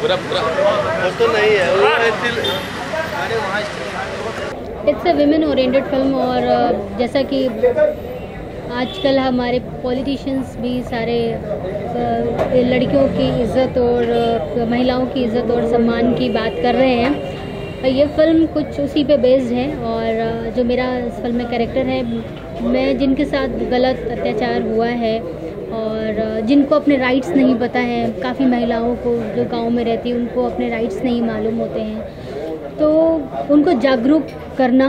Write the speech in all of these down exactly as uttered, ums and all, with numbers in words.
पूरा पूरा तो नहीं है वो it's a women oriented film. और जैसा कि आजकल हमारे पॉलिटिशियंस भी सारे लड़कियों की इज़्ज़त और महिलाओं की इज़्ज़त और सम्मान की बात कर रहे हैं। ये फ़िल्म कुछ उसी पे बेस्ड है। और जो मेरा इस फिल्म में कैरेक्टर है, मैं जिनके साथ गलत अत्याचार हुआ है और जिनको अपने राइट्स नहीं पता है, काफ़ी महिलाओं को जो गांव में रहती है उनको अपने राइट्स नहीं मालूम होते हैं, तो उनको जागरूक करना,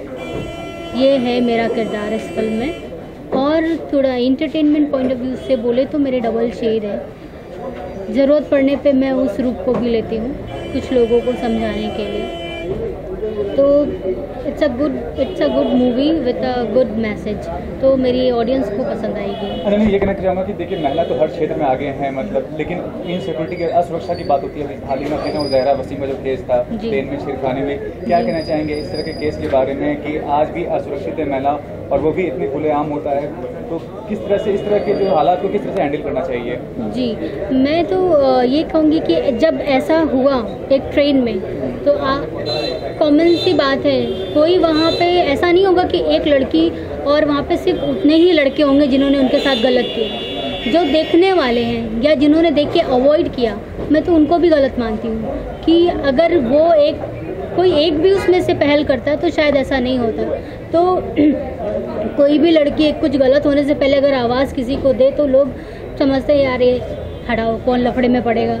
ये है मेरा किरदार इस फिल्म में। और थोड़ा इंटरटेनमेंट पॉइंट ऑफ व्यू से बोले तो मेरे डबल शेड है। ज़रूरत पड़ने पे मैं उस रूप को भी लेती हूँ कुछ लोगों को समझाने के लिए। तो it's a good it's a good movie with a good message, तो मेरी ऑडियंस को पसंद आएगी। अरे मैं ये कहना चाहूँगा कि देखिए महिला तो हर क्षेत्र में आगे हैं, मतलब लेकिन इनसिक्योरिटी की असुरक्षा की बात होती है। हाल ही में अपने ना ज़हरा वसीम का जो केस था ट्रेन में छेड़खानी में, क्या कहना चाहेंगे इस तरह के केस के बारे में कि आज भी असुरक्षित है महिला और वो भी इतने खुलेआम होता है, तो किस तरह से इस तरह के जो हालात को किस तरह से हैंडल करना चाहिए? जी, मैं तो ये कहूँगी कि जब ऐसा हुआ एक ट्रेन में, तो कॉमन सी बात है, कोई वहाँ पे ऐसा नहीं होगा कि एक लड़की और वहाँ पे सिर्फ उतने ही लड़के होंगे जिन्होंने उनके साथ गलत किया। जो देखने वाले हैं या जिन्होंने देख के अवॉइड किया, मैं तो उनको भी गलत मानती हूँ कि अगर वो एक कोई एक भी उसमें से पहल करता तो शायद ऐसा नहीं होता। तो कोई भी लड़की कुछ गलत होने से पहले अगर आवाज़ किसी को दे तो लोग समझते हैं यार ये हटाओ, कौन लफड़े में पड़ेगा।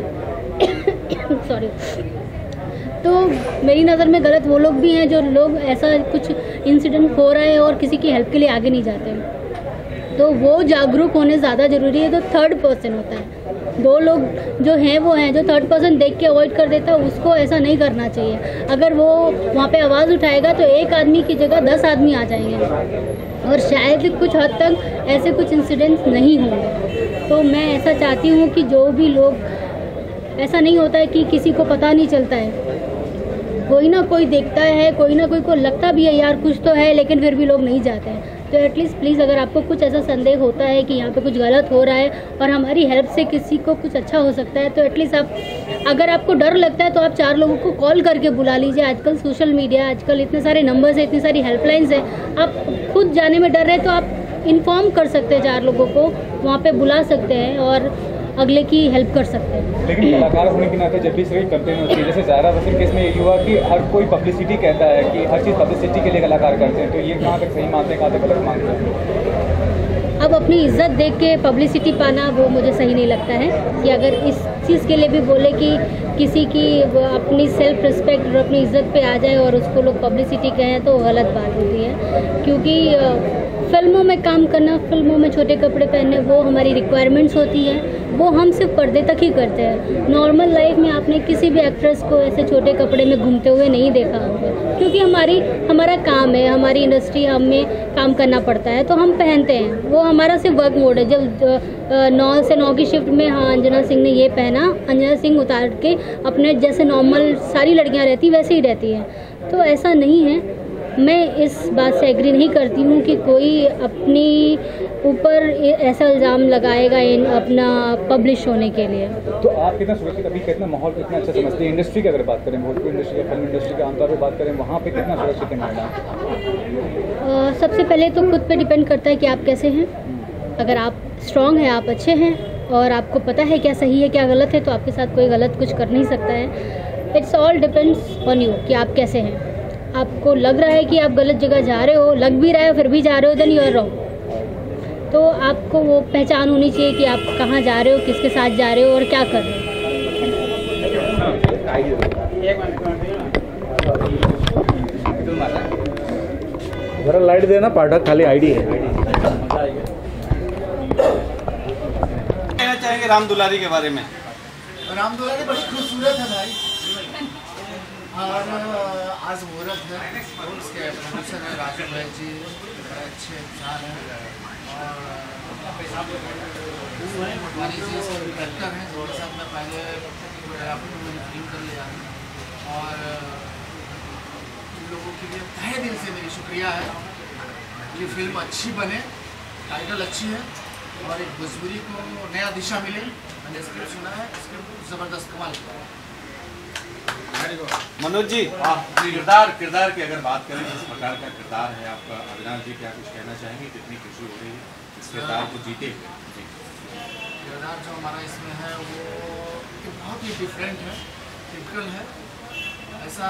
सॉरी। तो मेरी नज़र में गलत वो लोग भी हैं जो लोग ऐसा कुछ इंसिडेंट हो रहा है और किसी की हेल्प के लिए आगे नहीं जाते, तो वो जागरूक होने ज़्यादा ज़रूरी है। तो थर्ड पर्सन होता है, दो लोग जो हैं वो हैं, जो थर्ड पर्सन देख के अवॉइड कर देता है उसको ऐसा नहीं करना चाहिए। अगर वो वहाँ पे आवाज़ उठाएगा तो एक आदमी की जगह दस आदमी आ जाएंगे और शायद कुछ हद तक ऐसे कुछ इंसिडेंट्स नहीं होंगे। तो मैं ऐसा चाहती हूँ कि जो भी लोग, ऐसा नहीं होता है कि किसी को पता नहीं चलता है, कोई ना कोई देखता है, कोई ना कोई को लगता भी है यार कुछ तो है, लेकिन फिर भी लोग नहीं जाते हैं। तो एटलीस्ट प्लीज़ अगर आपको कुछ ऐसा संदेह होता है कि यहाँ पे कुछ गलत हो रहा है और हमारी हेल्प से किसी को कुछ अच्छा हो सकता है, तो एटलीस्ट आप, अगर आपको डर लगता है तो आप चार लोगों को कॉल करके बुला लीजिए। आजकल सोशल मीडिया, आजकल इतने सारे नंबर्स हैं, इतनी सारी हेल्पलाइंस हैं, आप खुद जाने में डर रहे हैं तो आप इन्फॉर्म कर सकते हैं, चार लोगों को वहाँ पर बुला सकते हैं और अगले की हेल्प कर सकते हैं। लेकिन कलाकार होने के नाते जब भी सही कंपेन होती है, जैसे ज़हरा वसीम केस में ये हुआ कि हर कोई पब्लिसिटी कहता है कि हर चीज़ पब्लिसिटी के लिए कलाकार करते हैं, तो ये कहाँ तक सही मानते हैं, कहाँ तक गलत मानते हैं? अब अपनी इज्जत देख के पब्लिसिटी पाना वो मुझे सही नहीं लगता है कि अगर इस चीज़ के लिए भी बोले कि किसी की अपनी सेल्फ रिस्पेक्ट और अपनी इज्जत पे आ जाए और उसको लोग पब्लिसिटी कहें तो गलत बात होती है। क्योंकि फिल्मों में काम करना, फिल्मों में छोटे कपड़े पहनने, वो हमारी रिक्वायरमेंट्स होती है, वो हम सिर्फ पर्दे तक ही करते हैं। नॉर्मल लाइफ में आपने किसी भी एक्ट्रेस को ऐसे छोटे कपड़े में घूमते हुए नहीं देखा होगा, क्योंकि हमारी हमारा काम है, हमारी इंडस्ट्री, हमें काम करना पड़ता है तो हम पहनते हैं, वो हमारा सिर्फ वर्क मोड है। जब नौ से नौ की शिफ्ट में हाँ अंजना सिंह ने ये पहना, अंजना सिंह उतार के अपने जैसे नॉर्मल सारी लड़कियाँ रहती वैसे ही रहती हैं, तो ऐसा नहीं है। मैं इस बात से एग्री नहीं करती हूँ कि कोई अपनी ऊपर ऐसा इल्ज़ाम लगाएगा इन अपना पब्लिश होने के लिए। तो आप कितना सुरक्षित, अभी कितना माहौल कितना अच्छा समझते हैं इंडस्ट्री की अगर बात करें, भोजपुरी इंडस्ट्री या फिल्म इंडस्ट्री के आमतौर पर बात करें, वहाँ पे कितना सुरक्षित है महिला? सबसे पहले तो खुद पे डिपेंड करता है कि आप कैसे हैं। अगर आप स्ट्रॉन्ग हैं, आप अच्छे हैं और आपको पता है क्या सही है क्या गलत है, तो आपके साथ कोई गलत कुछ कर नहीं सकता है। It's all depends on you कि आप कैसे हैं। आपको लग रहा है कि आप गलत जगह जा रहे हो, लग भी रहा है फिर भी जा रहे हो, देन यू आर रॉन्ग। तो आपको वो पहचान होनी चाहिए कि आप कहाँ जा रहे हो, किसके साथ जा रहे हो और क्या कर रहे हो। जरा लाइट देना, पाठक खाली आईडी है। कहना चाहेंगे राम दुलारी के बारे में? राम दुलारी बड़ी खूबसूरत है भाई, और आज मुहूर्त है, उसके प्रोड्यूसर है राजू भाई जी, अच्छे इंसान हैं और हमारी जी इसके डायरेक्टर हैं, उनके साथ मैं पहले फोटोग्राफी में मैंने फिल्म कर लिया और इन लोगों के लिए तहे दिल से मेरी शुक्रिया है कि फिल्म अच्छी बने, टाइटल अच्छी है और एक भोजपुरी को नया दिशा मिले। मैंने स्क्रिप्ट सुना है, स्क्रिप्ट ज़बरदस्त कमाल का है। मनोज जी, किरदार किरदार की अगर बात करें, इस प्रकार का किरदार है आपका, अविनाश जी क्या कुछ कहना चाहेंगे? कितनी खुशी हो रही है इस किरदार को जीते हुए? किरदार जो हमारा इसमें है वो बहुत ही डिफरेंट है, टिपिकल है। ऐसा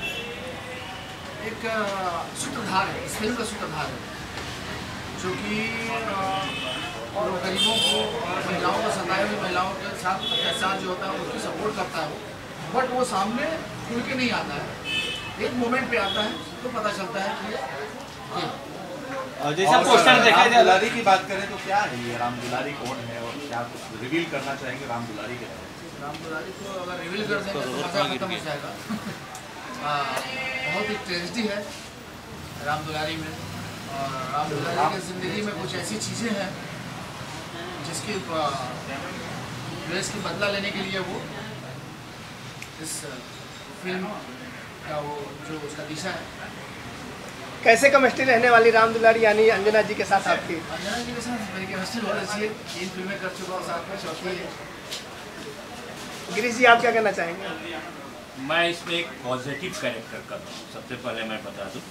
एक सूत्रधार है, इस फिल्म का सूत्रधार है, जो कि गरीबों को, महिलाओं को, सताए हुई महिलाओं के साथ अत्याचार जो होता है उसकी सपोर्ट करता है, बट वो सामने खुल के नहीं आता है। एक मोमेंट पे आता है तो पता चलता है कि ये और जैसा पोस्टर देखा राम जाए, दुलारी की बात करें तो क्या है ये? राम दुलारी कौन है और क्या कुछ रिवील करना चाहेंगे राम दुलारी के बारे में? राम दुलारी को अगर रिवील कर देंगे तो मज़ा खत्म हो जाएगा। आ, बहुत ही ट्रेजेडी है राम दुलारी में, और राम दुलारी की ज़िंदगी में कुछ ऐसी चीज़ें हैं जिसकी ड्रेस की बदला लेने के लिए वो इस फिल्म का वो जो उसका दिशा है। कैसे केमिस्ट्री रहने वाली राम दुलारी यानी अंजना जी के साथ आपकी? अंजना जी के साथ मेरी केमिस्ट्री बहुत अच्छी है, तीन फिल्में कर चुका हूँ साथ में, चौथी है। गिरीश जी, आप क्या कहना चाहेंगे? मैं इसमें एक पॉजिटिव कैरेक्टर कर रहा हूँ। सबसे पहले मैं बता दूँ,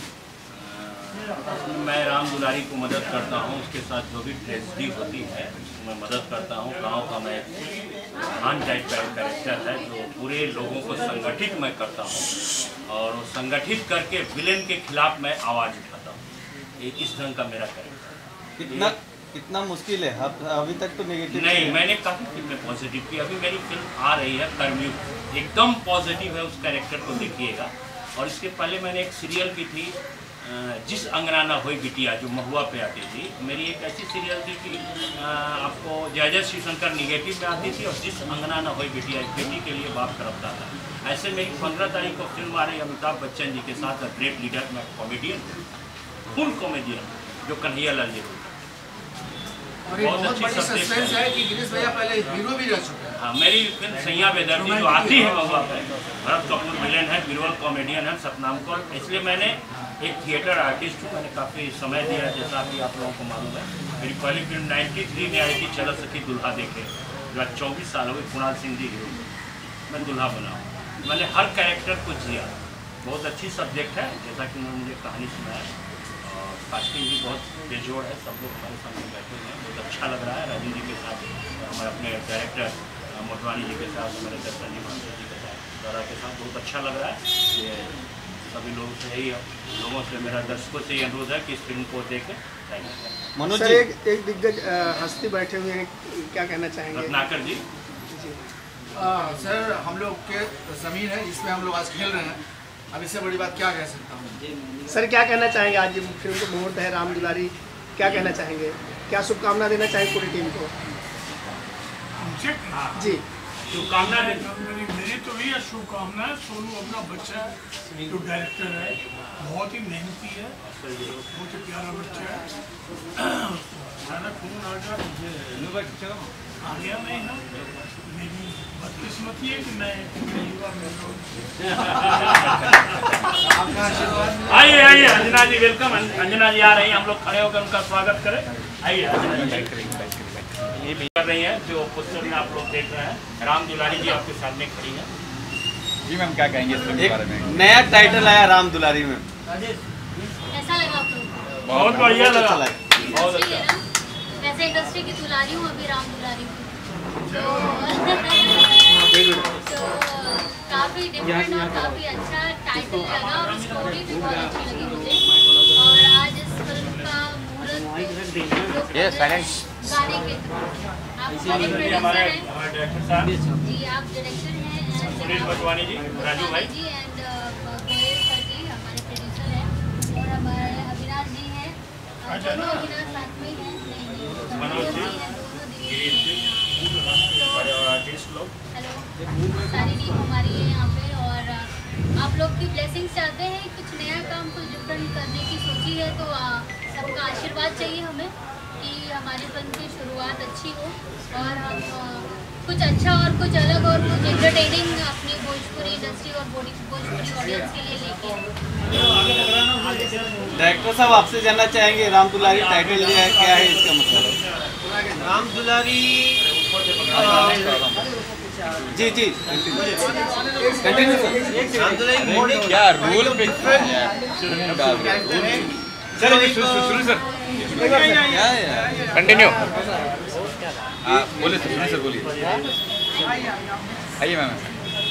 मैं राम दुलारी को मदद करता हूँ, उसके साथ जो भी ट्रेजेडी होती है मैं मदद करता हूँ। गांव का मैं महान टाइप का कैरेक्टर है जो पूरे लोगों को संगठित मैं करता हूँ, और वो संगठित करके विलेन के खिलाफ मैं आवाज़ उठाता हूँ। ये इस ढंग का मेरा कैरेक्टर। कितना कितना मुश्किल है? अब अभी तक तो नेगेटिव नहीं, मैंने काफ़ी फिल्में पॉजिटिव की, अभी मेरी फिल्म आ रही है कर्मयुग, एकदम पॉजिटिव है, उस कैरेक्टर को देखिएगा। और इसके पहले मैंने एक सीरियल की थी जिस अंगना ना होई बिटिया, जो महुआ पे आती थी। मेरी एक ऐसी सीरियल थी कि आपको जय जय श्री शंकर निगेटिव में आती थी, और जिस अंगना ना होई बिटिया, एक बेटी के लिए बाप तड़पता था। ऐसे मेरी पंद्रह तारीख को फिल्म आ रही है अमिताभ बच्चन जी के साथ, ग्रेट लीडर में कॉमेडियन, फुल कॉमेडियन, जो कन्हैया लाल जी। और ये बहुत बड़ी सस्पेंस है कि गिरीश भैया पहले हीरो भी रह चुके हैं। हाँ, मेरी फिल्म सैया बेदर्दी जो आती है महुआ पे, भरत कपूर विलेन है, बीरबल कॉमेडियन है, सतनाम कौर। इसलिए मैंने एक थिएटर आर्टिस्ट हूँ, मैंने काफ़ी समय दिया है, जैसा कि आप लोगों को मालूम है। मेरी पहली फिल्म तिरानवे में आई थी, चल सखी दुल्हा देखे, जो आज चौबीस साल हो गए, कुणाल सिंह जी हीरो, मैं दुल्हा बना हूँ। मैंने हर कैरेक्टर को जिया, बहुत अच्छी सब्जेक्ट है, जैसा कि उन्होंने मुझे कहानी सुनाया, और कास्टिंग भी बहुत बेजोड़ है, सब लोग हमारे सामने बैठे हैं, बहुत अच्छा लग रहा है। राजू जी के साथ, हमारे अपने डायरेक्टर मोटवानी जी के साथ, हमारे दर्शन जी मानसा जी के साथ, दौरा के साथ बहुत अच्छा लग रहा है। ये सभी लोगों से यही लोगों से मेरा दर्शकों से ये अनुरोध है कि इस फिल्म को देखें। Thank you. मनोज जी, एक एक दिग्गज हस्ती बैठे हुए हैं, क्या कहना चाहेंगे? रत्नाकर जी। जी आ, सर, हम लोग के ज़मीन है जिसमें हम लोग आज खेल रहे हैं, अब इससे बड़ी बात क्या कह सकता हूँ। सर, क्या कहना चाहेंगे? आज फिल्म को मुहूर्त है, राम दुलारी, क्या कहना चाहेंगे? क्या शुभकामना देना चाहेंगे पूरी टीम को? जी, शुभकामना मेरी मेरी तो ये शुभकामना है। सोनू अपना बच्चा है, जो डायरेक्टर है, बहुत ही मेहनती है, बहुत ही प्यारा बच्चा है। अचानक फोन आ गया, आ गया नहीं है। मेरी बदकिस्मती है कि मैं युवा मिल आइए आइए अंजना जी, वेलकम। अंजना जी आ रही हैं, हम लोग खड़े होकर उनका स्वागत करें। आइए अंजना जी ये भी कर रही हैं, जो पोस्टर में आप लोग देख रहे हैं। राम दुलारी जी आपके सामने खड़ी हैं। जी मैम, क्या कहेंगे इस फिल्म के बारे में? एक नया टाइटल आया राम दुलारी में, कैसा लगा आपको? बहुत बढ़िया लगा, अच्छा लगा। बहुत अच्छा। वैसे इंडस्ट्री की दुलारी हूँ, अभी राम दुलारी हूँ, तो काफ़ी डिफरेंट और काफ़ी अच्छा टाइटल लगा, और स्टोरी भी बहुत अच्छी लगी मुझे। और आज इस फिल्म का मुहूर्त गाने के थ्रू आप हमारे डायरेक्टर साहब जी, आप डायरेक्टर हैं, सुनील बटवानी जी, राजू भाई जी, एंड गोयल सर जी हमारे प्रोड्यूसर हैं, और हमारे अविनाश जी हैं, दोनों अविनाश साथ में हैं, मनोज जी, गिरीश जी, हमारे और आर्टिस्ट लोग। हेलो, सारी टीम हमारी है यहाँ पे, और आप लोग की ब्लेसिंग्स चाहते हैं, कुछ नया काम कुछ डिफरेंट करने की सोची है, तो सबका आशीर्वाद चाहिए हमें कि हमारी फिल्म की शुरुआत अच्छी हो, और हम कुछ अच्छा और कुछ अलग और कुछ एंटरटेनिंग अपनी भोजपुरी इंडस्ट्री और भोजपुरी ऑडियंस के लिए लेके। डायरेक्टर साहब, आपसे जानना चाहेंगे राम दुलारी टाइटल लिया है, क्या है इसका मतलब? राम दुलारी जी जी कंटिन्यू क्या रूल पे चलो शुरू सर कंटिन्यू बोलिए सुनिए सर बोलिए आइए मैम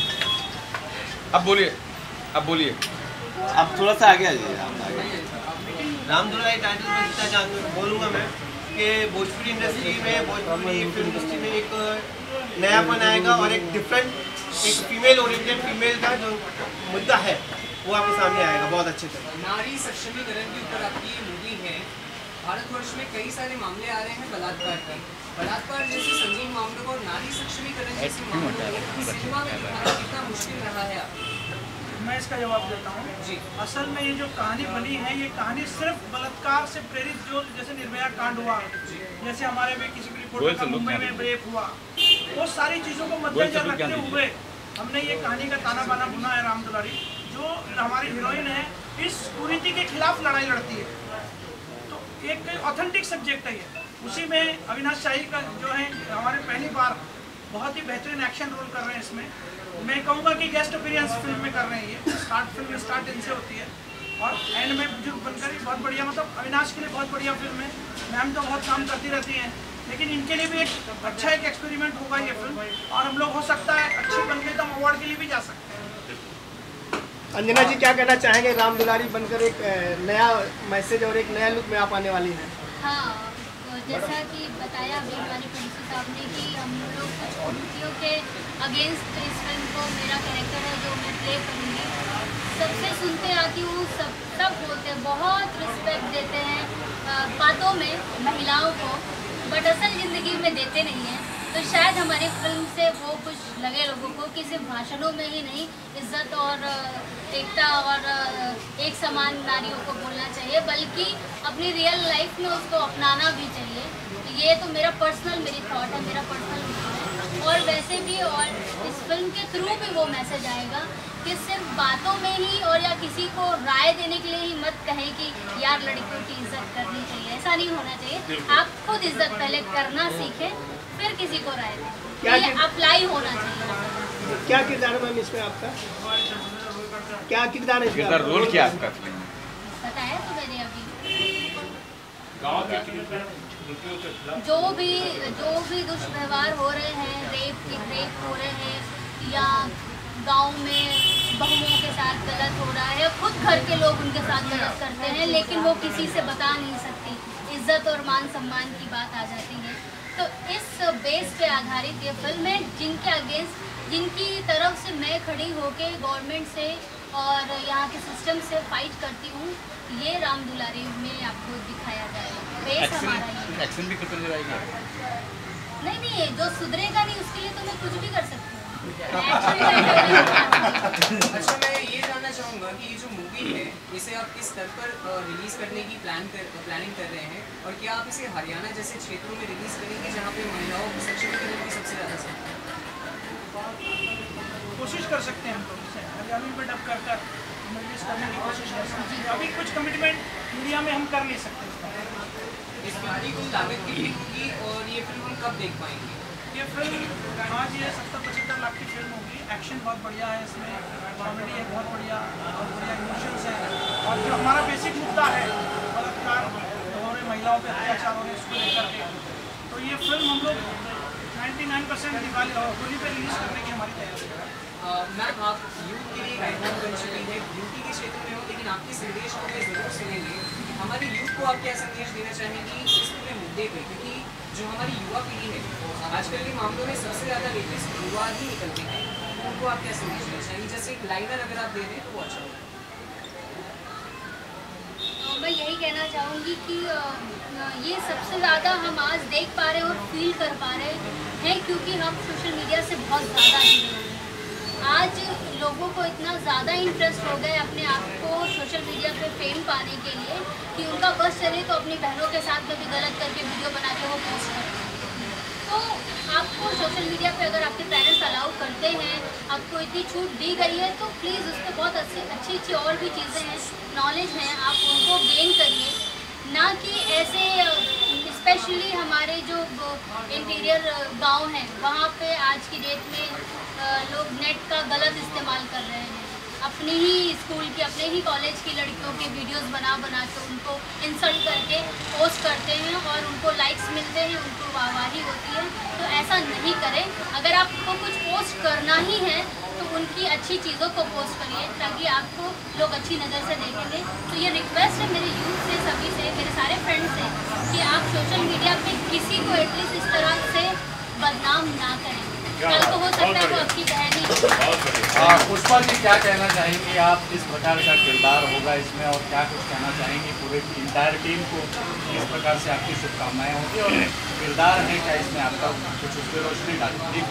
अब बोलिए अब बोलिए अब थोड़ा सा आगे आ जाइए आप आगे। राम दुलारी टाइटल पर जितना जान बोलूँगा मैं कि भोजपुरी इंडस्ट्री में भोजपुरी फिल्म इंडस्ट्री में एक नयापन आएगा और एक डिफरेंट एक फीमेल ओरिएंटेड फीमेल का जो मुद्दा है वो आपके सामने आएगा बहुत अच्छे से। नारी सक्षमीकरण के ऊपर आपकी ये मूवी है। भारतवर्ष में कई सारे मामले आ रहे हैं बलात्कार के। बलात्कार जैसे संगीन मामलों को नारी सक्षमीकरण जैसे मामलों को सिनेमा में दिखाना कितना मुश्किल रहा है आपको? मैं इसका जवाब देता हूँ जी। असल में ये जो कहानी बनी है ये कहानी सिर्फ बलात्कार से प्रेरित जो जैसे निर्भया कांड हुआ, जैसे हमारे में किसी भी रिपोर्ट का मुंबई में रेप हुआ, वो सारी चीज़ों को मद्देनजर रखते हुए हमने ये कहानी का ताना बाना बुना है। राम दुलारी जो हमारी हीरोइन है इस कुरीति के खिलाफ लड़ाई लड़ती है, तो एक ऑथेंटिक सब्जेक्ट है ये। उसी में अविनाश शाही का जो है हमारे पहली बार बहुत ही बेहतरीन एक्शन रोल कर रहे हैं इसमें। मैं कहूँगा कि गेस्ट अपीयरेंस फिल्म में कर रहे हैं ये। स्टार्ट फिल्म स्टार्ट इनसे होती है और एंड में बुजुर्ग बनकर ही बहुत बढ़िया, मतलब अविनाश के लिए बहुत बढ़िया फिल्म है। मैम तो बहुत काम करती रहती हैं, लेकिन इनके लिए भी एक अच्छा एक एक्सपेरिमेंट होगा ये फिल्म और हम लोग हो सकता है अच्छी बन गई तो हम अवार्ड के लिए भी जा सकते हैं। अंजना जी क्या कहना चाहेंगे? राम दुलारी बनकर एक नया मैसेज और एक नया लुक में आप आने वाली हैं। हाँ, तो जैसा कि बताया अभी हमारे प्रोड्यूसर साहब ने कि हम लोग कुछ कुरीतियों के अगेंस्ट इस फिल्म को, मेरा कैरेक्टर है जो मैं प्ले करूँगी। सबसे सुनते आती हूँ, सब सब बोलते हैं, बहुत रिस्पेक्ट देते हैं बातों में महिलाओं को, बट असल ज़िंदगी में देते नहीं हैं। तो शायद हमारी फिल्म से वो कुछ लगे लोगों को कि सिर्फ भाषणों में ही नहीं, इज्जत और एकता और एक समान नारियों को बोलना चाहिए, बल्कि अपनी रियल लाइफ में उसको अपनाना भी चाहिए। ये तो मेरा पर्सनल मेरी थॉट है, मेरा पर्सनल विजन है। और वैसे भी और इस फिल्म के थ्रू भी वो मैसेज आएगा कि सिर्फ बातों में ही और या किसी को राय देने के लिए ही मत कहें कि यार लड़कियों की इज्जत करनी चाहिए, ऐसा नहीं होना चाहिए। आप खुद इज्जत पहले करना सीखें, फिर किसी को राय दें। ये अप्लाई होना चाहिए। क्या किरदार है मैम इसमें आपका? क्या किरदार है? किरदार रोल क्या आपका? बताया तो मैंने अभी। जो भी जो भी दुष्व्यवहार हो रहे हैं, रेप रेप हो रहे हैं या गांव में बहुओं के साथ गलत हो रहा है, खुद घर के लोग उनके साथ गलत करते हैं लेकिन वो किसी से बता नहीं सकती, इज्जत और मान सम्मान की बात आ जाती है। तो इस बेस पे आधारित ये फिल्म है, जिनके अगेंस्ट जिनकी तरफ से मैं खड़ी होके गवर्नमेंट से और यहाँ के सिस्टम से फाइट करती हूँ, ये राम दुलारी में आपको दिखाया जाएगा। बेस हमारा ये एक्शन भी कितने जाएगा? नहीं नहीं, जो सुधरेगा नहीं उसके लिए तो मैं कुछ भी कर सकती हूँ। अच्छा, मैं ये जानना चाहूँगा कि ये जो मूवी है इसे आप किस स्तर पर रिलीज करने की प्लान कर प्लानिंग कर रहे हैं, और क्या आप इसे हरियाणा जैसे क्षेत्रों में रिलीज करेंगे जहाँ पे महिलाओं को सक्षमीकरण की सबसे ज़्यादा कोशिश कर सकते हैं हम लोग इसे हरियाणवी में डब कर कर रिलीज करने की कोशिश कर सकते हैं। अभी कुछ कमिटमेंट मीडिया में हम कर नहीं सकते। इस फिल्म की लागत कितनी होगी और ये फिल्म हम कब देख पाएंगे? ये फिल्म आज ये सत्तर पचहत्तर लाख की फिल्म होगी। एक्शन बहुत बढ़िया है इसमें, कॉमेडी है बहुत बढ़िया, बहुत बढ़िया इमोशंस है, और जो हमारा बेसिक मुद्दा है बलात्कार हो रहे, महिलाओं पर अत्याचार हो रहे, इसको लेकर के, तो ये फिल्म हम लोग निन्यानवे परसेंट दिवाली होली पे रिलीज करने की हमारी तैयारी है। मैम, आप यूथ के लिए आइकॉन बन चुकी है, ब्यूटी के क्षेत्र में हो, लेकिन आपके संदेश हमें ज़रूर सुनेंगे। हमारी यूथ को आप क्या संदेश देना चाहेंगी इस पूरे मुद्दे पे, क्योंकि जो हमारी युवा पीढ़ी है आजकल के मामलों में सबसे ज़्यादा रेपिस्ट युवा ही निकलते हैं, उनको आप क्या संदेश देना चाहेंगे? जैसे एक लाइनर अगर आप दे दें तो वो अच्छा होगा। मैं यही कहना चाहूँगी कि ये सबसे ज़्यादा हम आज देख पा रहे हैं और फील कर पा रहे हैं क्योंकि हम सोशल मीडिया से बहुत ज़्यादा जुड़े हुए हैं। आज लोगों को इतना ज़्यादा इंटरेस्ट हो गया अपने आप को सोशल मीडिया पे फेम पाने के लिए कि उनका बस चले तो अपनी बहनों के साथ कभी गलत करके वीडियो बना के वो पोस्ट करते हैं। तो आपको सोशल मीडिया पे अगर आपके पेरेंट्स अलाउ करते हैं, आपको इतनी छूट दी गई है, तो प्लीज़ उस पर बहुत अच्छी अच्छी अच्छी और भी चीज़ें हैं, नॉलेज हैं, आप उनको गेन करिए, ना कि ऐसे स्पेशली हमारे जो इंटीरियर गांव हैं वहाँ पे आज की डेट में लोग नेट का गलत इस्तेमाल कर रहे हैं। अपनी ही स्कूल की, अपने ही कॉलेज की लड़कियों के वीडियोस बना बना के उनको इंसल्ट करके पोस्ट करते हैं और उनको लाइक्स मिलते हैं, उनको वाहवाही होती है। तो ऐसा नहीं करें। अगर आपको कुछ पोस्ट करना ही है तो उनकी अच्छी चीज़ों को पोस्ट करिए ताकि आपको लोग अच्छी नज़र से देखेंगे। तो ये रिक्वेस्ट है मेरे यूथ से, सभी से, मेरे सारे फ्रेंड्स से कि आप सोशल मीडिया पे किसी को एटलीस्ट इस तरह से बदनाम ना करें। कल को हो सकता है वो आपकी बहन ही। पुष्पा जी क्या कहना चाहेंगी आप, किस प्रकार का किरदार होगा इसमें और क्या कुछ कहना चाहेंगी पूरे इंटायर टीम को, किस प्रकार से आपकी शुभकामनाएं होंगी और किरदार है क्या इसमें आपका, कुछ उस पर रोशनी डालेंगी?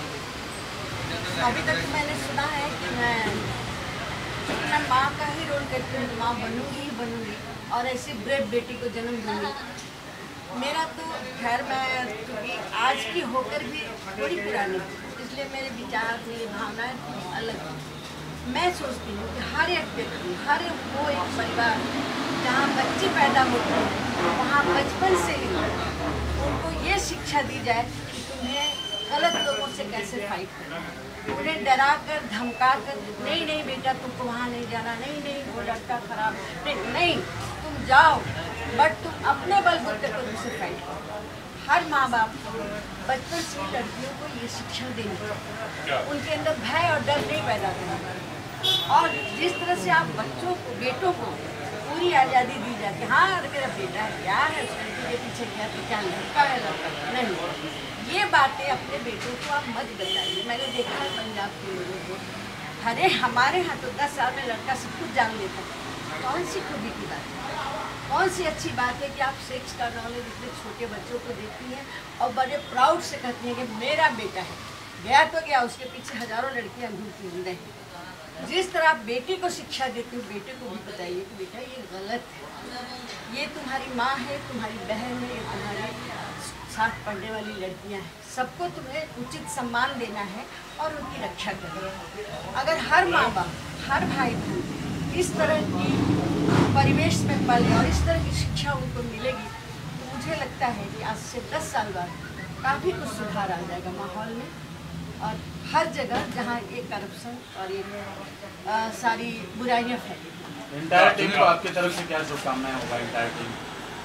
अभी तक मैंने सुना है कि मैं मैं माँ का ही रोल करती हूँ, माँ बनूंगी ही बनूंगी और ऐसी ब्रेव बेटी को जन्म दूंगी। मेरा तो खैर मैं क्योंकि आज की होकर भी थोड़ी पुरानी, इसलिए मेरे विचार मेरी भावनाएं अलग हैं। मैं सोचती हूँ कि हर एक व्यक्ति, हर वो एक परिवार जहाँ बच्चे पैदा होते हैं वहाँ बचपन से ही उनको ये शिक्षा दी जाए कि तुम्हें गलत लोगों से कैसे फाइट करना है। उन्हें डरा कर धमका कर नहीं नहीं बेटा तुमको वहाँ नहीं जाना, नहीं नहीं वो लड़का खराब, नहीं नहीं तुम जाओ, बट तुम अपने बलबूते पर उनसे फाइट करो। हर माँ बाप को बचपन से लड़कियों को ये शिक्षा देनी चाहिए, उनके अंदर भय और डर नहीं पैदा करना। और जिस तरह से आप बच्चों को, बेटों को पूरी आज़ादी दी जाती है, हाँ अरे मेरा बेटा है, क्या है उस लड़की के पीछे गया तो क्या लड़का है लड़का नहीं, ये बातें अपने बेटों को आप मत बताइए। मैंने देखा है पंजाब के लोगों को, अरे हमारे यहाँ तो दस साल में लड़का सब कुछ जान लेता है। कौन सी खूबी की बात है, कौन सी अच्छी बात है कि आप सेक्स का नॉलेज इतने छोटे बच्चों को देती हैं और बड़े प्राउड से कहती हैं कि मेरा बेटा है। गया तो गया, उसके पीछे हजारों लड़कियाँ घूमती हुई हैं। जिस तरह आप बेटी को शिक्षा देती हो, बेटे को भी बताइए कि बेटा ये गलत है, ये तुम्हारी माँ है, तुम्हारी बहन है, ये तुम्हारे साथ पढ़ने वाली लड़कियां हैं, सबको तुम्हें उचित सम्मान देना है और उनकी रक्षा करनी है। अगर हर माँ बाप, हर भाई बहन इस तरह की परिवेश में पले और इस तरह की शिक्षा उनको मिलेगी तो मुझे लगता है कि आज से दस साल बाद काफ़ी कुछ सुधार आ जाएगा माहौल में और हर जगह जहाँ एक करप्शन और एक आ, सारी बुराइयाँ फैली। इंटायर टीम को आपकी तरफ से क्या शुभकामनाएं होगा? इंटायर टीम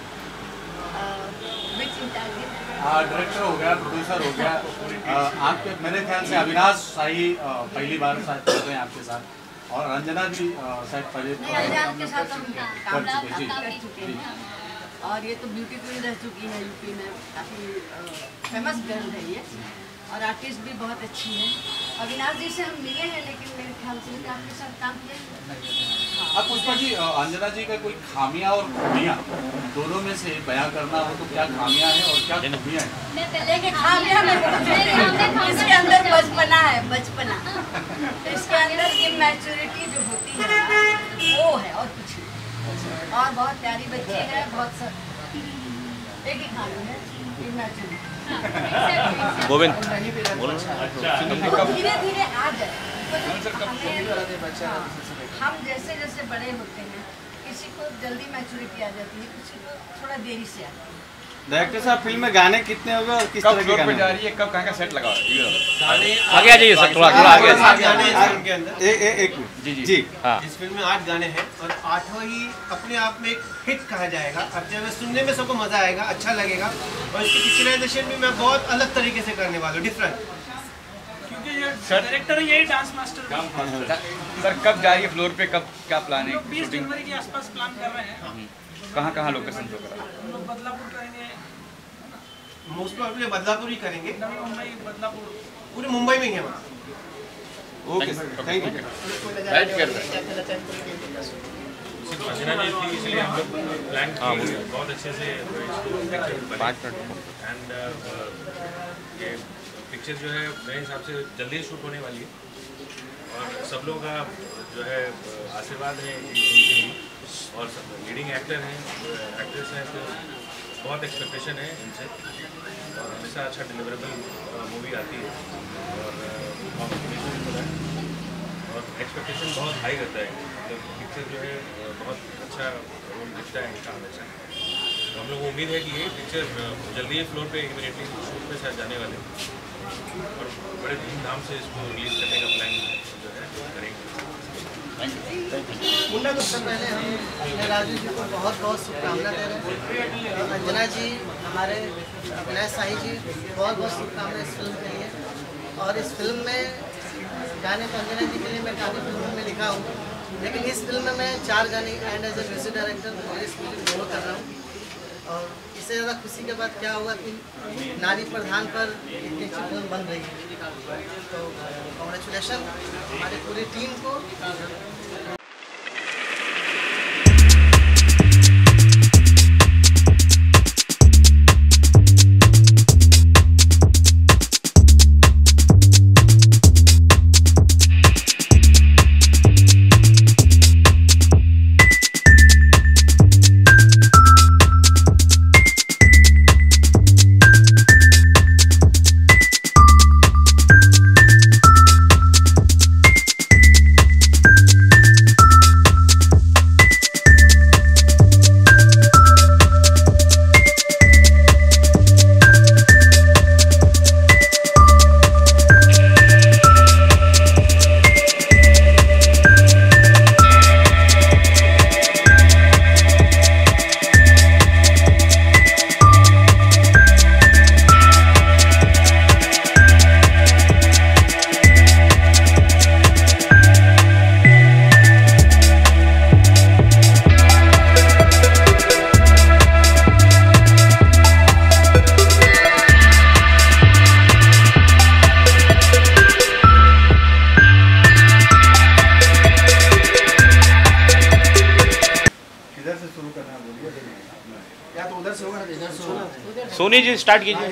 डायरेक्टर हो गया, प्रोड्यूसर हो गया, आपके मेरे ख्याल से अविनाश शाही पहली बार शायद कर रहे हैं आपके साथ और रंजना भी शायद पहले के साथ हम काम कर चुके हैं और ये तो ब्यूटी क्वीन रह चुकी है यूपी में, काफ़ी फेमस गर्ल है ये और आर्टिस्ट भी बहुत अच्छी है। अविनाश जी से हम मिले हैं लेकिन मेरे ख्याल से आपके साथ काम किया। अब पुष्पा जी, अंजना जी का कोई खामियां और खूबियां दोनों में से बयां करना हो तो क्या खामियां हैं और क्या खूबियां हैं? मैं पहले के खामियां में इसके अंदर बचपना है, बचपना तो इसके अंदर इमैच्योरिटी जो होती है वो है और कुछ नहीं। और बहुत प्यारी बच्ची है, बहुत सब एक ही खामी है इमैच्योरिटी। गोविंद धीरे धीरे आ जाए। हम जैसे जैसे बड़े होते हैं किसी को जल्दी मैच्योरिटी आ जाती है, किसी को थोड़ा देरी से आती है। डायरेक्टर साहब फिल्म में गाने कितने हो गए और किस तरह के गाने जा रही है, कब कहाँ का सेट लगा? आगे आ जाइए सर, थोड़ा थोड़ा आगे आ जाइए। एक जी जी जी हाँ, इस फिल्म में आठ गाने हैं और आठों ही अपने आप में एक हिट कहा जाएगा। अब जब सुनने में सबको मजा आएगा, अच्छा लगेगा और इसकी पिक्चराइजेशन भी मैं बहुत अलग तरीके से करने वाला हूँ, डिफरेंट, क्योंकि ये डायरेक्टर यही डांस मास्टर। सर कब जा रही है फ्लोर पे, कब क्या प्लान है? बीस जनवरी के आसपास प्लान कर रहे हैं। कहाँ कहाँ लोकेशन शो करा? हम लोग बदलापुर करेंगे, मोस्ट प्रॉब्ली बदलापुर ही करेंगे, नवी मुंबई, बदलापुर, पूरे मुंबई में ही है वहाँ। Okay sir, thank you. Anjana ji थी इसलिए हम लोग प्लान किए बहुत अच्छे से पाँच मिनट एंड ये पिक्चर जो है मेरे हिसाब से जल्दी शूट होने वाली है और सब लोगों का जो है आशीर्वाद है इनके लिए और सब लीडिंग एक्टर हैं, एक्ट्रेस हैं, तो बहुत एक्सपेक्टेशन है इनसे और हमेशा अच्छा डिलीवरेबल मूवी आती है और कॉम्बिनेशन भी होता है और एक्सपेक्टेशन बहुत हाई रहता है। मतलब पिक्चर जो है बहुत अच्छा रोल दिखता है इनका हमेशा। हम लोग को उम्मीद है कि ये पिक्चर जल्दी ही फ्लोर पे इमीडिएटली शूट पे शायद जाने वाले और बड़े धूमधाम से इसको रिलीज करने का प्लान जो है करेंगे। मुन्ना, सबसे पहले हम अपने राजू जी को बहुत बहुत शुभकामना दे रहे हैं। अंजना जी, हमारे विनय साही जी, बहुत बहुत शुभकामनाएं इस फिल्म के लिए। और इस फिल्म में गाने तो अंजना जी के लिए मैं काफ़ी फिल्मों में लिखा हूँ, लेकिन इस फिल्म में मैं चार गाने and as a music director और इस म्यूजिक दोनों कर रहा हूँ। और इससे ज़्यादा खुशी के बाद क्या हुआ कि नारी प्रधान पर इतनी अच्छी फिल्म बन रही है, तो कॉन्ग्रेचुलेशन हमारी पूरी टीम को। सोनी जी स्टार्ट कीजिए।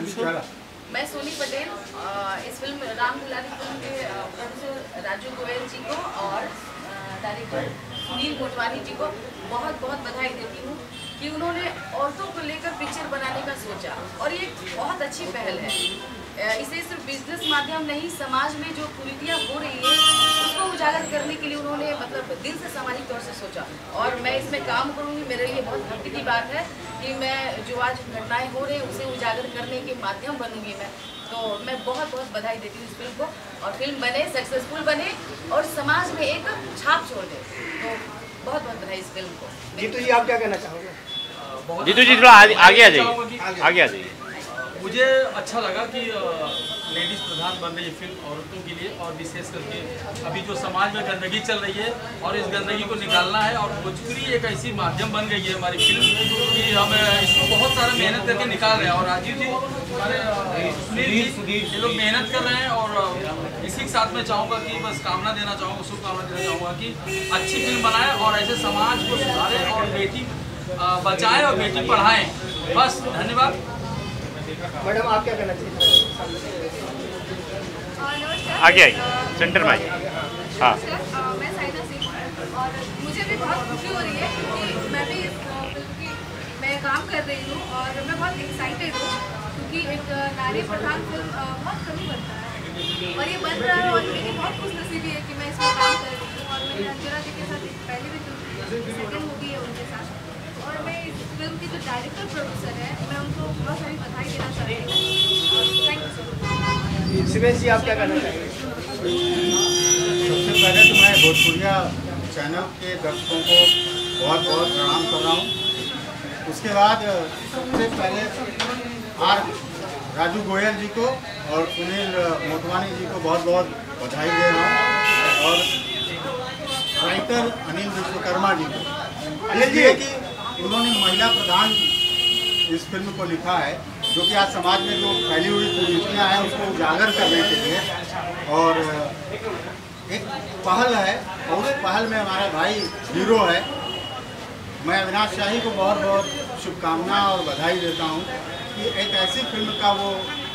मैं सोनी पटेल इस फिल्म राम दुलारी फिल्म के प्रोड्यूसर राजू गोयल जी को और डायरेक्टर सुनील मोटवानी जी को बहुत बहुत बधाई देती हूँ कि उन्होंने औरतों को लेकर पिक्चर बनाने का सोचा, और ये बहुत अच्छी पहल है। इसे सिर्फ बिजनेस माध्यम नहीं, समाज में जो कुरीतियाँ हो रही है उसको उजागर करने के लिए उन्होंने मतलब दिल से सामाजिक तौर से सोचा, और मैं इसमें काम करूँगी। मेरे लिए बहुत फख्र की बात है कि मैं जो आज घटनाएं हो रही हैं उसे उजागर करने के माध्यम बनूंगी मैं। तो मैं बहुत बहुत बधाई देती हूँ इस फिल्म को, और फिल्म बने, सक्सेसफुल बने और समाज में एक छाप छोड़ दे। तो बहुत बहुत बधाई इस फिल्म को। जीतू जी, आप क्या कहना चाहोगे? जीतू जी थोड़ा आगे आ जाइए, आगे आ जाइए। मुझे अच्छा लगा कि लेडीज़ प्रधान बन रही है फिल्म औरतों के लिए, और विशेष करके अभी जो समाज में गंदगी चल रही है और इस गंदगी को निकालना है, और भोजपुरी एक ऐसी माध्यम बन गई है हमारी फिल्म कि हम इसको बहुत सारा मेहनत करके निकाल रहे हैं। और राजीव जी, हमारे सुनील जी, ये लोग मेहनत कर रहे हैं, और इसी के साथ में चाहूँगा कि बस कामना देना चाहूँगा, शुभकामना देना चाहूँगा कि अच्छी फिल्म बनाएं और ऐसे समाज को सुधारें और बेटी बचाएं और बेटी पढ़ाएं। बस, धन्यवाद। मैडम, आप क्या कहना चाहिए? आगे आइए, सेंटर में आइए। हाँ, मैं साइना सिंह, और मुझे भी बहुत खुशी हो रही है क्योंकि मैं भी इस फिल्म की मैं काम कर रही हूँ, और मैं बहुत एक्साइटेड हूँ क्योंकि एक नारी प्रधान फिल्म बहुत कम बनता है और ये बन रहा है, और मेरी बहुत खुशनसीबी है कि मैं इसमें काम कर रही हूँ। और मेरी अंजना जी के साथ पहले भी सेकेंड मूवी है उनके साथ, और मैं इस फिल्म की जो डायरेक्टर प्रोड्यूसर है मैं उनको बहुत सारी बधाई देना चाहती हूँ। Thank you so much. Shivesh ji, आप क्या कहना चाहेंगे? सबसे पहले तो मैं भोजपुरिया चैनल के दर्शकों को बहुत बहुत प्रणाम कर रहा हूँ। उसके बाद सबसे पहले आर राजू गोयल जी को और सुनील मोटवानी जी को बहुत बहुत बधाई दे रहा हूँ, और राइटर अनिल विश्वकर्मा जी को, इसलिए कि उन्होंने महिला प्रधान इस फिल्म को लिखा है, जो कि आज समाज में जो फैली हुई कुरीतियाँ हैं उसको उजागर करने के लिए, और एक पहल है, और उस पहल में हमारा भाई हीरो है। मैं अविनाश शाही को बहुत बहुत शुभकामना और बधाई देता हूँ कि एक ऐसी फिल्म का वो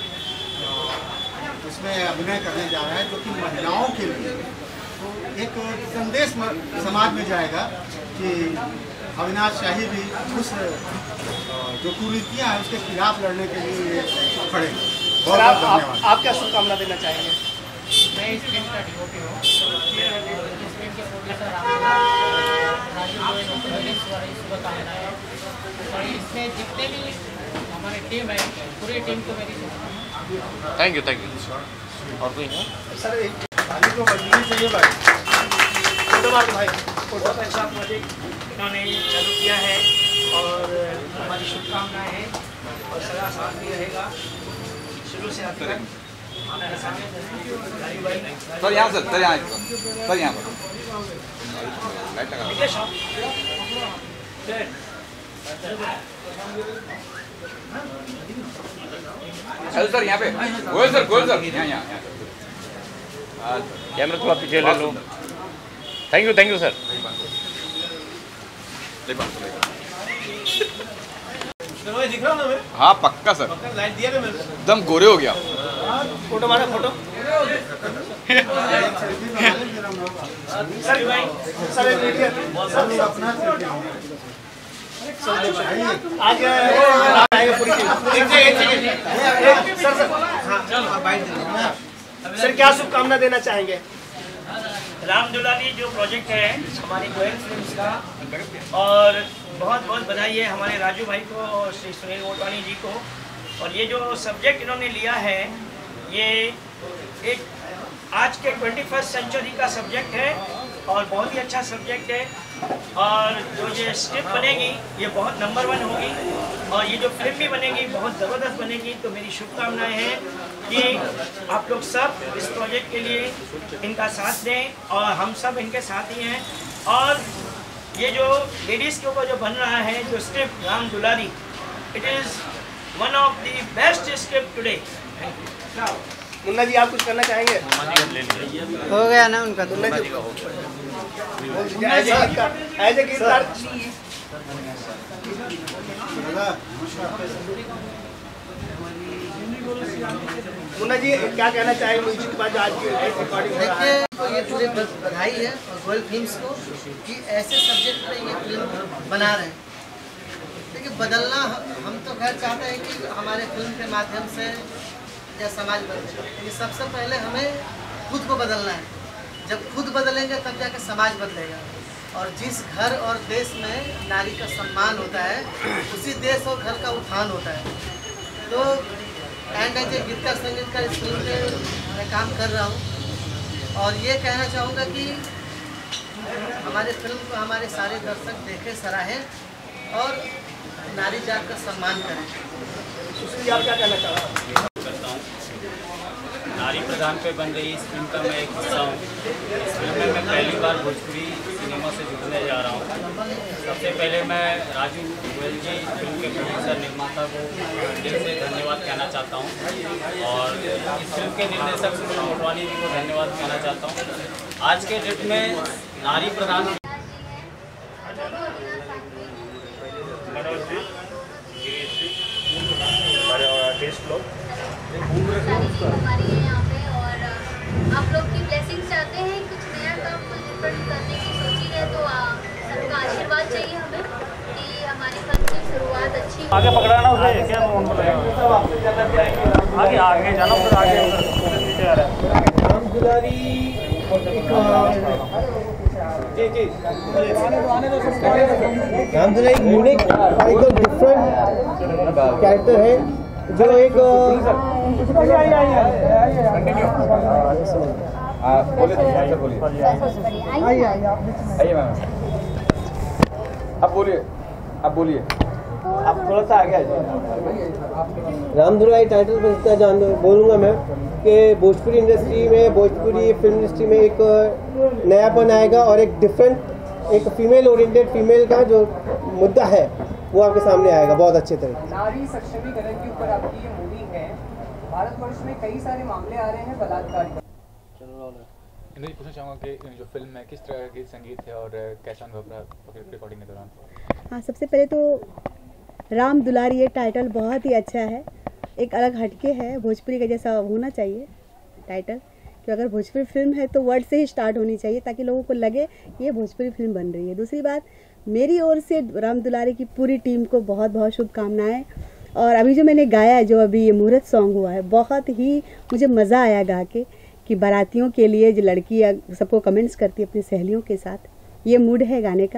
उसमें अभिनय करने जा रहा है जो कि महिलाओं के लिए तो एक संदेश समाज में जाएगा कि अविनाश शाही भी उस जो कुरीतियाँ हैं उसके खिलाफ लड़ने के लिए खड़े। बहुत बहुत धन्यवाद। आप क्या शुभकामना देना चाहेंगे? मैं इस फिल्म का डिवोटी हूँ। इस फिल्म के प्रोड्यूसर राजू गोयल शुभकामनाएं। और इसमें जितने भी हमारे टीम है पूरी टीम को मेरी थैंक यू थैंक यू। और कोई है सर एक थाली को बदलनी चाहिए भाई। फोटो मार भाई। बहुत अच्छा प्रोजेक्ट इन्होंने चालू किया है और हमारी शुभकामनाएं हैं और सदा साथ भी रहेगा शुरू से आते हैं। सर यहाँ सर सर यहाँ सर यहाँ पर लाइट लगा। चल सर यहाँ पे गोयल सर गोयल सर यहाँ यहाँ यहाँ कैमरा थोड़ा पीछे ले लो। Thank you thank you sir. दिख रहा हूँ मैं? हाँ पक्का सर। लाइट दिया ना मैंने। एकदम गोरे हो गया। फोटो मारा फोटो। सर भाई सर एक वीडियो अपना आज आएगा पूरी टीम। सर सर सर क्या शुभकामना देना चाहेंगे? राम दुलारी जो प्रोजेक्ट है हमारी गोयल फिल्म्स का और बहुत बहुत बधाई है हमारे राजू भाई को और श्री सुनील मोटवानी जी को। और ये जो सब्जेक्ट इन्होंने लिया है ये एक आज के ट्वेंटी फर्स्ट सेंचुरी का सब्जेक्ट है और बहुत ही अच्छा सब्जेक्ट है। और जो ये स्क्रिप्ट बनेगी ये बहुत नंबर वन होगी और ये जो फिल्म भी बनेगी बहुत ज़बरदस्त बनेगी। तो मेरी शुभकामनाएं हैं कि आप लोग सब इस प्रोजेक्ट के लिए इनका साथ दें और हम सब इनके साथ ही हैं। और ये जो लेडीज़ के ऊपर जो बन रहा है जो script Ram Dulari, it is one of the best script today. Munna ji आप कुछ करना चाहेंगे? हो गया ना उनका तो। एज ए गीतकार मुन्ना जी क्या कहना चाहेंगे म्यूजिक के बाद आज की रिकॉर्डिंग? देखिए तो ये पूरे बधाई है और गोयल फिल्म्स को कि ऐसे सब्जेक्ट पे ये फिल्म बना रहे हैं। देखिए बदलना हम तो खैर चाहते हैं कि हमारे फिल्म के माध्यम से या समाज बदले, लेकिन सबसे पहले हमें खुद को बदलना है। जब खुद बदलेंगे तब जाकर समाज बदलेगा। और जिस घर और देश में नारी का सम्मान होता है उसी देश और घर का उत्थान होता है। तो एंड एज ए गीतकार संगीतकार इस फिल्म में मैं काम कर रहा हूँ और ये कहना चाहूँगा कि हमारे फिल्म को हमारे सारे दर्शक देखें, सराहें और नारी जात का सम्मान करें। सुशील आप क्या कहना चाहते हैं? नारी प्रधान पे बन रही इस फिल्म का मैं एक हिस्सा हूँ। इस फिल्म में मैं पहली बार भोजपुरी सिनेमा से जुड़ने जा रहा हूँ। सबसे पहले मैं राजू गोयल जी फिल्म के प्रोड्यूसर निर्माता को दिल से धन्यवाद कहना चाहता हूँ और इस फिल्म के निर्देशक सुनील मोटवानी जी को धन्यवाद कहना चाहता हूँ। आज के डेट में नारी प्रधान हमारी है यहाँ पे और आप लोग की ब्लेसिंग चाहते हैं कुछ नया काम कुछ डिफरेंट करने की सोची है तो सबका आशीर्वाद चाहिए हमें कि हमारी फिल्म की शुरुआत अच्छी आगे पकड़ाना उसे क्या आगे आगे जाना फिर आगे राम दुलारी जी जी राम दुलारी एक यूनिक एकदम डिफरेंट कैरेक्टर है जो एक आइए मैम अब बोलिए अब बोलिए आप थोड़ा सा आगे आ जाइए। राम दुलारी टाइटल पर इतना जान बोलूँगा मैं कि भोजपुरी इंडस्ट्री में भोजपुरी फिल्म इंडस्ट्री में एक नयापन आएगा और एक डिफरेंट एक फीमेल ओरिएंटेड फीमेल का जो मुद्दा है वो आपके सामने आएगा बहुत अच्छे तरह। नारी सक्षमीकरण के ऊपर आपकी ये मूवी है। भारतवर्ष में कई सारे मामले आ रहे हैं बलात्कार के। मैं पूछना चाहूँगा कि जो फिल्म है किस तरह का गीत संगीत है और कैसा अनुभव रहा रिकॉर्डिंग के दौरान? हाँ, सबसे पहले तो राम दुलारी ये टाइटल बहुत ही अच्छा है, एक अलग हटके है, भोजपुरी का जैसा होना चाहिए टाइटल। कि अगर भोजपुरी फिल्म है तो वर्ड से ही स्टार्ट होनी चाहिए ताकि लोगों को लगे ये भोजपुरी फिल्म बन रही है। दूसरी बात, मेरी ओर से राम दुलारी की पूरी टीम को बहुत बहुत शुभकामनाएं। और अभी जो मैंने गाया है, जो अभी ये मुहूर्त सॉन्ग हुआ है, बहुत ही मुझे मज़ा आया गा के कि बारातियों के लिए जो लड़की सबको कमेंट्स करती है अपनी सहेलियों के साथ, ये मूड है गाने का।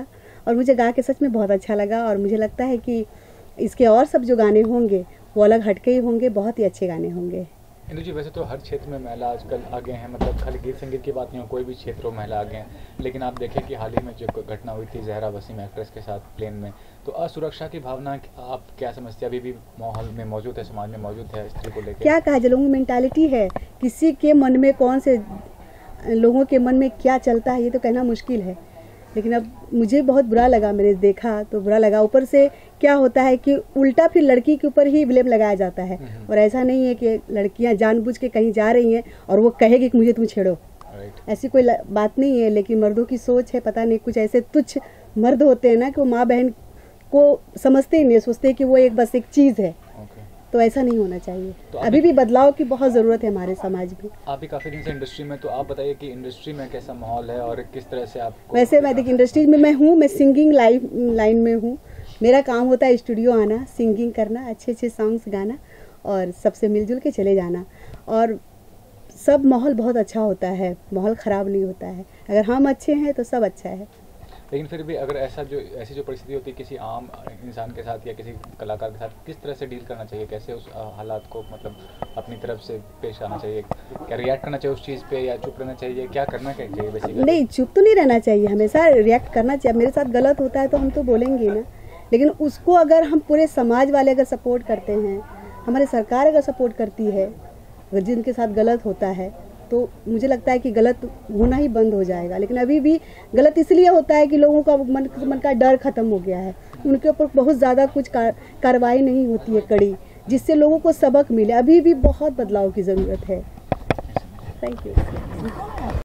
और मुझे गा के सच में बहुत अच्छा लगा। और मुझे लगता है कि इसके और सब जो गाने होंगे वो अलग हटके ही होंगे, बहुत ही अच्छे गाने होंगे। इंदु जी, वैसे तो हर क्षेत्र में महिला आजकल आगे हैं, मतलब खाली गीत संगीत की बात नहीं हो, कोई भी क्षेत्र हो महिला आगे हैं। लेकिन आप देखें कि हाल ही में जो घटना हुई थी ज़हरा वसीम एक्ट्रेस के साथ प्लेन में, तो असुरक्षा की भावना आप क्या समझते हैं? अभी भी माहौल में मौजूद है, समाज में मौजूद है स्त्री को लेकर? क्या कहा जाए, लोगों की मेंटालिटी है, किसी के मन में कौन से लोगों के मन में क्या चलता है ये तो कहना मुश्किल है। लेकिन अब मुझे बहुत बुरा लगा, मैंने देखा तो बुरा लगा। ऊपर से क्या होता है कि उल्टा फिर लड़की के ऊपर ही ब्लेम लगाया जाता है, और ऐसा नहीं है कि लड़कियां जानबूझ के कहीं जा रही हैं और वो कहेगी कि मुझे तुम छेड़ो, ऐसी कोई बात नहीं है। लेकिन मर्दों की सोच है, पता नहीं कुछ ऐसे तुच्छ मर्द होते हैं ना कि वो माँ बहन को समझते ही नहीं, सोचते कि वो एक बस एक चीज़ है। तो ऐसा नहीं होना चाहिए। तो अभी भी बदलाव की बहुत ज़रूरत है हमारे समाज में। आप भी काफ़ी दिन से इंडस्ट्री में, तो आप बताइए कि इंडस्ट्री में कैसा माहौल है और किस तरह से आप? वैसे मैं देखिए इंडस्ट्री में मैं हूँ, मैं सिंगिंग लाइव लाइन में हूँ। मेरा काम होता है स्टूडियो आना, सिंगिंग करना, अच्छे अच्छे सॉन्ग्स गाना और सबसे मिलजुल के चले जाना। और सब माहौल बहुत अच्छा होता है, माहौल ख़राब नहीं होता है। अगर हम अच्छे हैं तो सब अच्छा है। लेकिन फिर भी अगर ऐसा जो ऐसी जो परिस्थिति होती है किसी आम इंसान के साथ या किसी कलाकार के साथ, किस तरह से डील करना चाहिए? कैसे उस हालात को मतलब अपनी तरफ से पेश आना चाहिए? क्या रिएक्ट करना चाहिए उस चीज़ पे या चुप रहना चाहिए? क्या करना चाहिए बेसिकली? नहीं, चुप तो नहीं रहना चाहिए, हमेशा रिएक्ट करना चाहिए। मेरे साथ गलत होता है तो हम तो बोलेंगे ना, लेकिन उसको अगर हम पूरे समाज वाले अगर सपोर्ट करते हैं, हमारी सरकार अगर सपोर्ट करती है, अगर जिनके साथ गलत होता है तो मुझे लगता है कि गलत होना ही बंद हो जाएगा। लेकिन अभी भी गलत इसलिए होता है कि लोगों का मन मन का डर खत्म हो गया है, उनके ऊपर बहुत ज़्यादा कुछ कार्रवाई नहीं होती है कड़ी, जिससे लोगों को सबक मिले। अभी भी बहुत बदलाव की ज़रूरत है। Thank you.